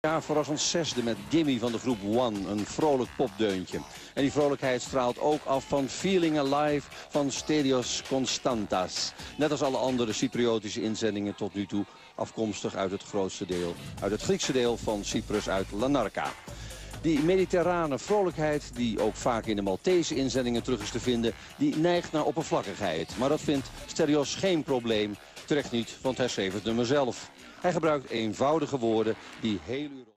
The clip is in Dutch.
Ja, verrassend zesde met Gimme van de groep One. Een vrolijk popdeuntje. En die vrolijkheid straalt ook af van Feeling Alive van Stelios Konstantas. Net als alle andere Cypriotische inzendingen tot nu toe. Afkomstig uit het grootste deel, uit het Griekse deel van Cyprus, uit Larnaca. Die mediterrane vrolijkheid, die ook vaak in de Maltese inzendingen terug is te vinden, die neigt naar oppervlakkigheid. Maar dat vindt Stelios geen probleem. Terecht niet, want hij schreef het nummer zelf. Hij gebruikt eenvoudige woorden die heel